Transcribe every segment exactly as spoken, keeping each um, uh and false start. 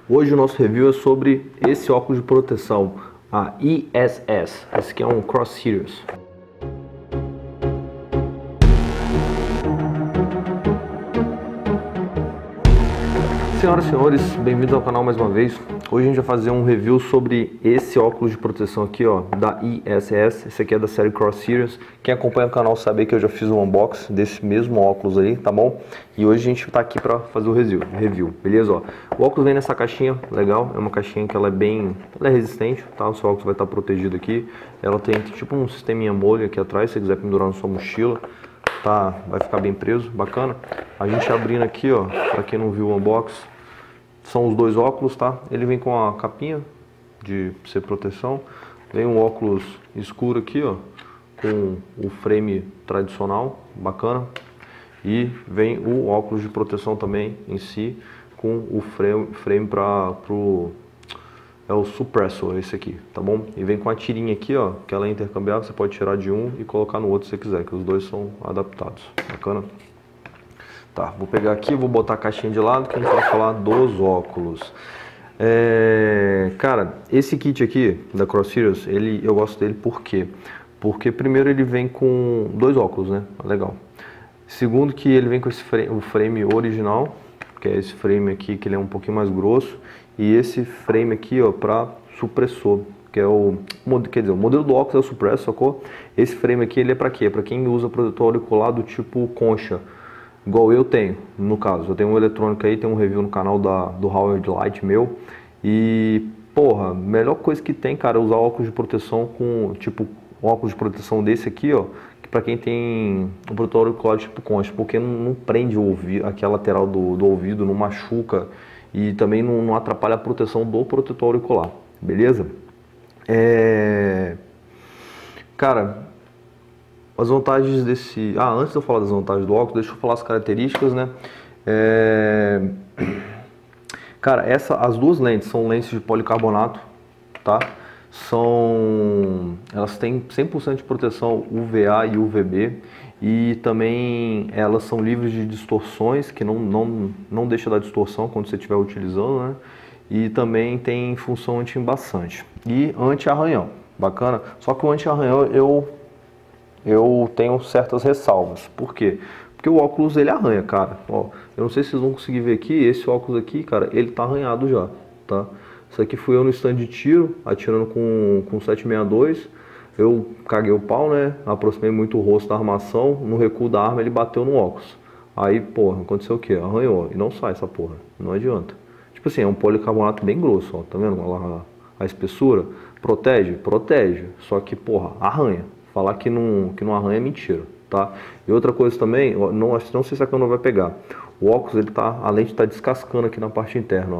Hoje o nosso review é sobre esse óculos de proteção, a I S S. Esse aqui é um Cross Sirius. Senhoras e senhores, bem-vindos ao canal mais uma vez. Hoje a gente vai fazer um review sobre esse óculos de proteção aqui, ó, da I S S. Esse aqui é da série Cross Sirius. Quem acompanha o canal sabe que eu já fiz um unboxing desse mesmo óculos aí, tá bom? E hoje a gente tá aqui pra fazer o review, review, beleza? Ó, o óculos vem nessa caixinha, legal. É uma caixinha que ela é bem, ela é resistente, tá? O seu óculos vai estar protegido aqui. Ela tem tipo um sisteminha molho aqui atrás, se você quiser pendurar na sua mochila. Tá, vai ficar bem preso, bacana. A gente abrindo aqui, ó, pra quem não viu o unboxing, são os dois óculos, tá? Ele vem com a capinha de ser proteção. Vem um óculos escuro aqui, ó, com o frame tradicional, bacana. E vem o óculos de proteção também em si, com o frame, frame para pro é o suppressor, esse aqui, tá bom? E vem com a tirinha aqui, ó, que ela é intercambiável, você pode tirar de um e colocar no outro se você quiser, que os dois são adaptados, bacana? Tá, vou pegar aqui, vou botar a caixinha de lado, que a gente vai falar dos óculos. É, cara, esse kit aqui, da Cross Sirius, ele, eu gosto dele por quê? Porque primeiro ele vem com dois óculos, né? Legal. Segundo que ele vem com esse frame, o frame original, que é esse frame aqui, que ele é um pouquinho mais grosso, e esse frame aqui, ó, para supressor, que é o, quer dizer, o modelo do óculos é o suppressor, sacou? Esse frame aqui, ele é para quê? Para quem usa protetor auricular do tipo concha, igual eu tenho, no caso. Eu tenho um eletrônico aí, tem um review no canal da, do Howard Light meu, e, porra, melhor coisa que tem, cara, é usar óculos de proteção com, tipo, óculos de proteção desse aqui, ó, que para quem tem um protetor auricular tipo concha, porque não, não prende o ouvido, aqui a lateral do, do ouvido, não machuca, e também não, não atrapalha a proteção do protetor auricular, beleza? É... Cara, as vantagens desse... Ah, antes de eu falar das vantagens do óculos, deixa eu falar as características, né? É... Cara, essa, as duas lentes são lentes de policarbonato, tá? São... Elas têm cem por cento de proteção U V A e U V B, e também elas são livres de distorções, que não, não, não deixa da distorção quando você estiver utilizando, né? E também tem função anti-embaçante e anti-arranhão, bacana. Só que o anti-arranhão eu, eu tenho certas ressalvas. Por quê? Porque o óculos ele arranha, cara. Ó, eu não sei se vocês vão conseguir ver aqui, esse óculos aqui, cara, ele tá arranhado já, tá? Isso aqui fui eu no stand de tiro, atirando com, com sete sessenta e dois. Eu caguei o pau, né? Aproximei muito o rosto da armação. No recuo da arma ele bateu no óculos. Aí, porra, aconteceu o quê? Arranhou. E não sai essa porra. Não adianta. Tipo assim, é um policarbonato bem grosso, ó. Tá vendo a, a espessura? Protege? Protege. Só que, porra, arranha. Falar que não, que não arranha é mentira, tá? E outra coisa também, ó, não, não sei se a câmera vai pegar. O óculos, ele tá, a lente tá descascando aqui na parte interna, ó.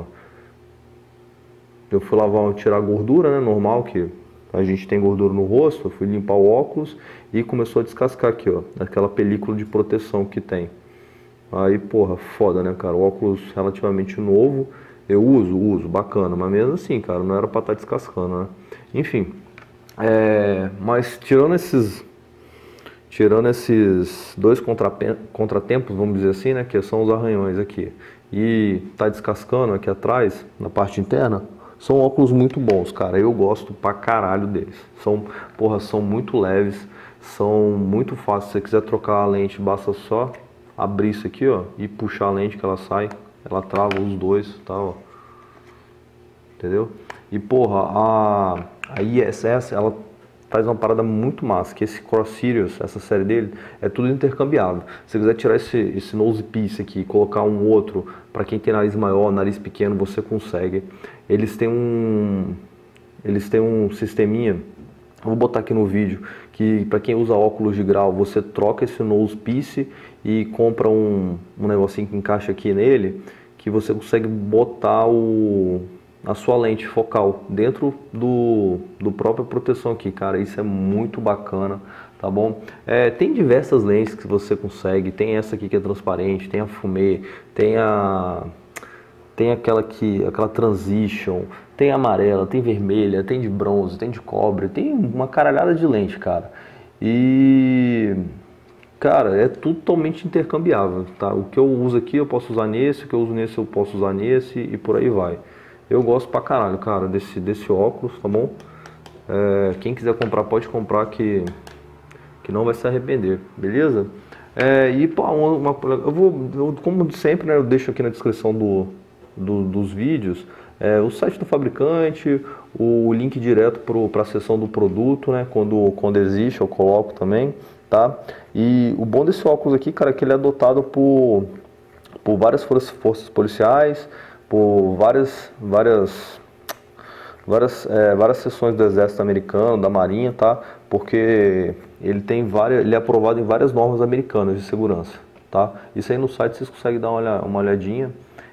Eu fui lavar, tirar a gordura, né? Normal que... A gente tem gordura no rosto, eu fui limpar o óculos e começou a descascar aqui, ó, aquela película de proteção que tem. Aí, porra, foda, né, cara? O óculos relativamente novo, eu uso, uso, bacana, mas mesmo assim, cara, não era pra estar descascando, né? Enfim, é, mas tirando esses, tirando esses dois contratempos, vamos dizer assim, né, que são os arranhões aqui, e tá descascando aqui atrás, na parte interna, são óculos muito bons, cara. Eu gosto pra caralho deles. São, porra, são muito leves, são muito fáceis. Se você quiser trocar a lente, basta só abrir isso aqui, ó, e puxar a lente que ela sai. Ela trava os dois, tá, ó. Entendeu? E, porra, a, a I S S, ela faz uma parada muito massa, que esse Cross Sirius, essa série dele, é tudo intercambiável. Se você quiser tirar esse, esse nose piece aqui e colocar um outro, para quem tem nariz maior, nariz pequeno, você consegue. Eles têm um, eles têm um sisteminha, eu vou botar aqui no vídeo, que para quem usa óculos de grau, você troca esse nose piece e compra um, um negocinho que encaixa aqui nele, que você consegue botar o... a sua lente focal dentro do, do própria proteção aqui, cara, isso é muito bacana, tá bom? É, tem diversas lentes que você consegue, tem essa aqui que é transparente, tem a fumê, tem a tem aquela que, aquela transition, tem amarela, tem vermelha, tem de bronze, tem de cobre, tem uma caralhada de lente, cara. E cara, é totalmente intercambiável, tá? O que eu uso aqui eu posso usar nesse, o que eu uso nesse eu posso usar nesse e por aí vai. Eu gosto pra caralho, cara, desse, desse óculos, tá bom? É, quem quiser comprar, pode comprar que, que não vai se arrepender, beleza? É, e, pô, uma, uma- eu vou, eu, como sempre, né, eu deixo aqui na descrição do, do- dos vídeos é, o site do fabricante, o link direto para a seção do produto, né, quando, quando existe eu coloco também, tá? E o bom desse óculos aqui, cara, é que ele é adotado por, por várias forças, forças policiais, por várias, várias várias, é, várias seções do exército americano, da marinha, tá? Porque ele tem várias, ele é aprovado em várias normas americanas de segurança, tá? Isso aí no site vocês conseguem dar uma, olha- uma olhadinha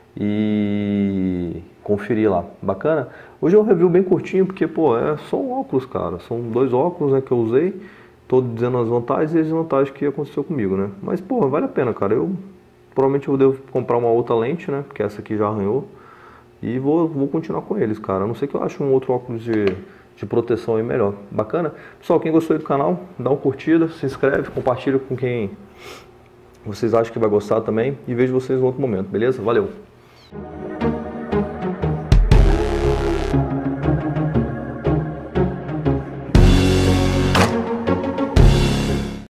e conferir lá, bacana? Hoje é um review bem curtinho porque, pô, é só um óculos, cara, são dois óculos, né, que eu usei, tô dizendo as vantagens e as desvantagens que aconteceu comigo, né? Mas, pô, vale a pena, cara, eu provavelmente eu devo comprar uma outra lente, né, porque essa aqui já arranhou. E vou, vou continuar com eles, cara. A não ser que eu ache um outro óculos de, de proteção aí melhor. Bacana? Pessoal, quem gostou aí do canal, dá uma curtida, se inscreve, compartilha com quem vocês acham que vai gostar também. E vejo vocês em outro momento, beleza? Valeu!